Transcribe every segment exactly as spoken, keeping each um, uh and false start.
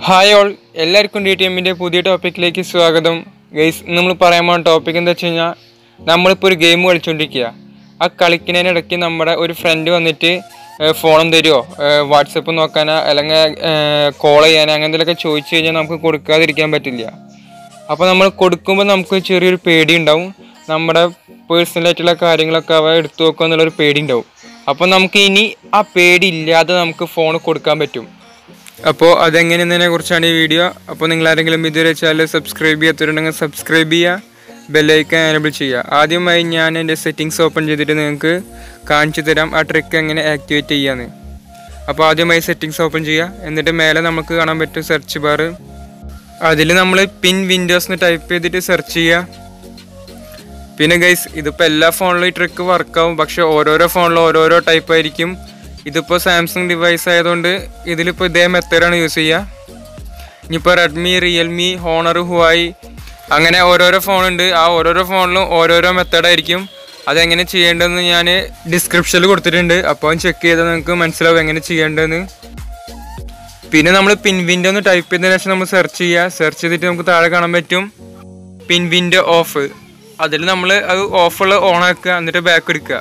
Hi all, എല്ലാവർക്കും D T എമ്മിൻ്റെ പുതിയ ടോപ്പിക്കിലേക്ക് സ്വാഗതം. ഗൈസ്, നമ്മൾ പറയാൻ പോകുന്ന ടോപ്പിക് എന്താ വെച്ച് കഴിഞ്ഞാൽ, നമ്മളിപ്പോൾ ഒരു ഗെയിം കളിച്ചുകൊണ്ടിരിക്കുക. ആ കളിക്കുന്നതിനിടയ്ക്ക് നമ്മുടെ ഒരു ഫ്രണ്ട് വന്നിട്ട് ഫോണും തരുമോ, വാട്സപ്പ് നോക്കാനോ അല്ലെങ്കിൽ കോൾ ചെയ്യാനോ അങ്ങനെ എന്തെങ്കിലുമൊക്കെ ചോദിച്ചു കഴിഞ്ഞാൽ നമുക്ക് കൊടുക്കാതിരിക്കാൻ പറ്റില്ല. അപ്പോൾ നമ്മൾ കൊടുക്കുമ്പോൾ നമുക്ക് ചെറിയൊരു പേടി ഉണ്ടാവും, നമ്മുടെ പേഴ്സണലായിട്ടുള്ള കാര്യങ്ങളൊക്കെ അവ എടുത്തു വെക്കുക എന്നുള്ളൊരു പേടി ഉണ്ടാവും. അപ്പോൾ നമുക്ക് ഇനി ആ പേടി ഇല്ലാതെ നമുക്ക് ഫോൺ കൊടുക്കാൻ പറ്റും. അപ്പോൾ അതെങ്ങനെയെന്നതിനെ കുറിച്ചാണ് ഈ വീഡിയോ. അപ്പോൾ നിങ്ങൾ ആരെങ്കിലും ഇതുവരെ ചാനൽ സബ്സ്ക്രൈബ് ചെയ്യാത്തവരുണ്ടെങ്കിൽ സബ്സ്ക്രൈബ് ചെയ്യുക, ബെല്ലൈക്കൺ എനേബിൾ ചെയ്യുക. ആദ്യമായി ഞാൻ എൻ്റെ സെറ്റിങ്സ് ഓപ്പൺ ചെയ്തിട്ട് നിങ്ങൾക്ക് കാണിച്ചു തരാം ആ ട്രിക്ക് എങ്ങനെ ആക്ടിവേറ്റ് ചെയ്യാമെന്ന്. അപ്പോൾ ആദ്യമായി സെറ്റിങ്സ് ഓപ്പൺ ചെയ്യുക, എന്നിട്ട് മേലെ നമുക്ക് കാണാൻ പറ്റും സെർച്ച് ബാർ. അതിൽ നമ്മൾ പിൻ വിൻഡോസ് എന്ന് ടൈപ്പ് ചെയ്തിട്ട് സെർച്ച് ചെയ്യുക. പിന്നെ ഗൈസ്, ഇതിപ്പോൾ എല്ലാ ഫോണിലും ഈ ട്രിക്ക് വർക്കാവും, പക്ഷേ ഓരോരോ ഫോണിലും ഓരോരോ ടൈപ്പ് ആയിരിക്കും. ഇതിപ്പോൾ സാംസങ് ഡിവൈസ് ആയതുകൊണ്ട് ഇതിലിപ്പോൾ ഇതേ മെത്തേഡാണ് യൂസ് ചെയ്യുക. ഇനിയിപ്പോൾ റെഡ്മി, റിയൽമി, ഹോണർ, ഹുവായി അങ്ങനെ ഓരോരോ ഫോണുണ്ട്. ആ ഓരോരോ ഫോണിലും ഓരോരോ മെത്തേഡായിരിക്കും. അതെങ്ങനെ ചെയ്യേണ്ടതെന്ന് ഞാൻ ഡിസ്ക്രിപ്ഷനിൽ കൊടുത്തിട്ടുണ്ട്. അപ്പോൾ ചെക്ക് ചെയ്താൽ നിങ്ങൾക്ക് മനസ്സിലാവും എങ്ങനെ ചെയ്യേണ്ടതെന്ന്. പിന്നെ നമ്മൾ പിൻ വിൻഡോ ഒന്ന് ടൈപ്പ് ചെയ്തതിനു ശേഷം നമ്മൾ സെർച്ച് ചെയ്യുക. സെർച്ച് ചെയ്തിട്ട് നമുക്ക് താഴെ കാണാൻ പറ്റും പിൻ വിൻഡോ ഓഫ്. അതിൽ നമ്മൾ അത് ഓഫുള്ള ഓൺ ആക്കുക, എന്നിട്ട് ബാക്ക് എടുക്കുക.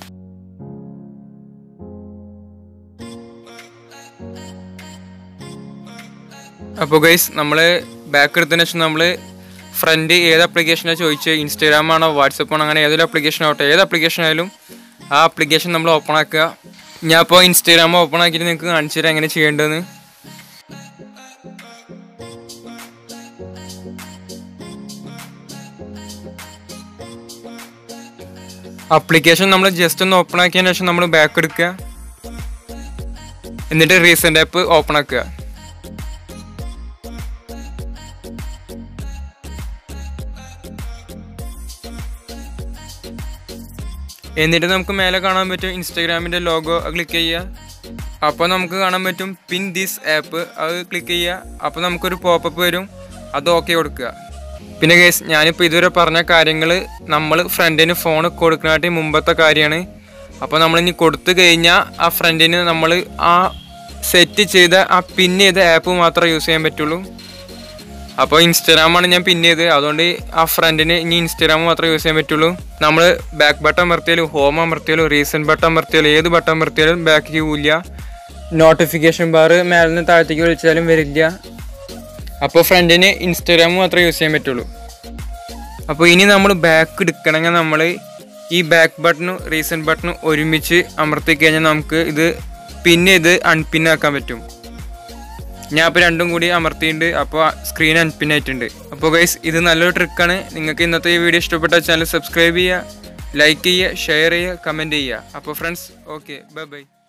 അപ്പോൾ ഗൈസ്, നമ്മൾ ബാക്ക് എടുത്തതിന് ശേഷം നമ്മൾ ഫ്രണ്ട് ഏത് ആപ്ലിക്കേഷനാണ് ചോദിച്ചത്, ഇൻസ്റ്റാഗ്രാം ആണോ വാട്സപ്പ് ആണോ അങ്ങനെ ഏതൊരു ആപ്ലിക്കേഷൻ ആവട്ടെ, ഏത് ആപ്ലിക്കേഷൻ ആയാലും ആ ആപ്ലിക്കേഷൻ നമ്മൾ ഓപ്പൺ ആക്കുക. ഞാൻ ഇപ്പോൾ ഇൻസ്റ്റാഗ്രാം ഓപ്പൺ ആക്കിയിട്ട് നിങ്ങൾക്ക് കാണിച്ചു തരാം എങ്ങനെ ചെയ്യേണ്ടതെന്ന്. ആപ്ലിക്കേഷൻ നമ്മൾ ജസ്റ്റ് ഒന്ന് ഓപ്പൺ ആക്കിയതിന് ശേഷം നമ്മൾ ബാക്ക് എടുക്കുക, എന്നിട്ട് റീസെൻ്റ് ആപ്പ് ഓപ്പൺ ആക്കുക. എന്നിട്ട് നമുക്ക് മേലെ കാണാൻ പറ്റും ഇൻസ്റ്റാഗ്രാമിൻ്റെ ലോഗോ, ക്ലിക്ക് ചെയ്യുക. അപ്പോൾ നമുക്ക് കാണാൻ പറ്റും പിൻ ദിസ് ആപ്പ്, അത് ക്ലിക്ക് ചെയ്യുക. അപ്പോൾ നമുക്കൊരു പോപ്പപ്പ് വരും, അത് ഓക്കെ കൊടുക്കുക. പിന്നെ ഗൈസ്, ഞാനിപ്പോൾ ഇതുവരെ പറഞ്ഞ കാര്യങ്ങൾ നമ്മൾ ഫ്രണ്ടിന് ഫോൺ കൊടുക്കുന്നതായിട്ട് മുമ്പത്തെ കാര്യമാണ്. അപ്പോൾ നമ്മളിനി കൊടുത്തു കഴിഞ്ഞാൽ ആ ഫ്രണ്ടിന് നമ്മൾ ആ സെറ്റ് ചെയ്ത ആ പിൻ ചെയ്ത ആപ്പ് മാത്രമേ യൂസ് ചെയ്യാൻ പറ്റുള്ളൂ. അപ്പോൾ ഇൻസ്റ്റാഗ്രാമാണ് ഞാൻ പിൻ ചെയ്ത്, അതുകൊണ്ട് ആ ഫ്രണ്ടിന് ഇനി ഇൻസ്റ്റാഗ്രാം മാത്രമേ യൂസ് ചെയ്യാൻ പറ്റുള്ളൂ. നമ്മൾ ബാക്ക് ബട്ടൺ അമർത്തിയാലും ഹോം അമർത്തിയാലും റീസെൻറ്റ് ബട്ടൺ അമർത്തിയാലും ഏത് ബട്ടൺ അമർത്തിയാലും ബാക്ക് പോവില്ല. നോട്ടിഫിക്കേഷൻ ബാർ മേലെ നിന്ന് താഴത്തേക്ക് വിളിച്ചാലും വരില്ല. അപ്പോൾ ഫ്രണ്ടിന് ഇൻസ്റ്റാഗ്രാം മാത്രമേ യൂസ് ചെയ്യാൻ പറ്റുള്ളൂ. അപ്പോൾ ഇനി നമ്മൾ ബാക്ക് എടുക്കണമെങ്കിൽ നമ്മൾ ഈ ബാക്ക് ബട്ടണും റീസെൻറ്റ് ബട്ടണും ഒരുമിച്ച് അമർത്തി കഴിഞ്ഞാൽ നമുക്ക് ഇത് പിൻ ചെയ്ത് അൺപിന്നാക്കാൻ പറ്റും. ഞാൻ ഇപ്പോൾ രണ്ടും കൂടി അമർത്തിയിട്ടുണ്ട്, അപ്പോൾ സ്ക്രീൻ അൺപിൻ ആയിട്ടുണ്ട്. അപ്പോൾ ഗൈസ്, ഇത് നല്ലൊരു ട്രിക്കാണ്. നിങ്ങൾക്ക് ഇന്നത്തെ ഈ വീഡിയോ ഇഷ്ടപ്പെട്ട ചാനൽ സബ്സ്ക്രൈബ് ചെയ്യുക, ലൈക്ക് ചെയ്യുക, ഷെയർ ചെയ്യുക, കമൻറ്റ് ചെയ്യുക. അപ്പോൾ ഫ്രണ്ട്സ്, ഓക്കെ, ബൈ ബൈ.